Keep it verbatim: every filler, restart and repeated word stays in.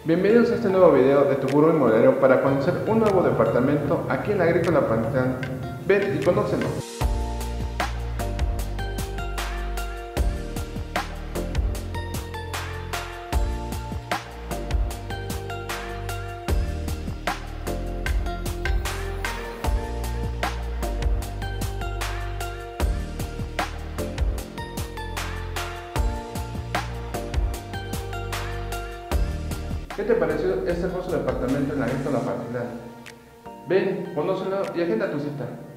Bienvenidos a este nuevo video de tu gurú inmobiliario para conocer un nuevo departamento aquí en la Agrícola Pantitlán. Ven y conócelo. ¿Qué te pareció este hermoso departamento en la Agrícola Pantitlán? Ven, conócelo y agenda tu cita.